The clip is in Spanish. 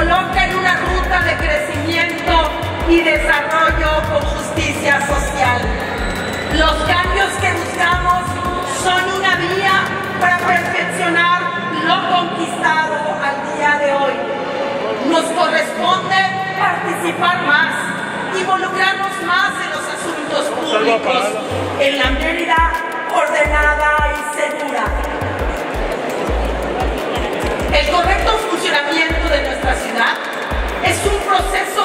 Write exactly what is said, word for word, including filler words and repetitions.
coloca en una ruta de crecimiento y desarrollo con justicia social. Los cambios que buscamos son una vía para perfeccionar lo conquistado al día de hoy. Nos corresponde participar más, involucrarnos más en los asuntos públicos, en la Mérida ordenada y segura. El correcto funcionamiento de nuestra ciudad es un proceso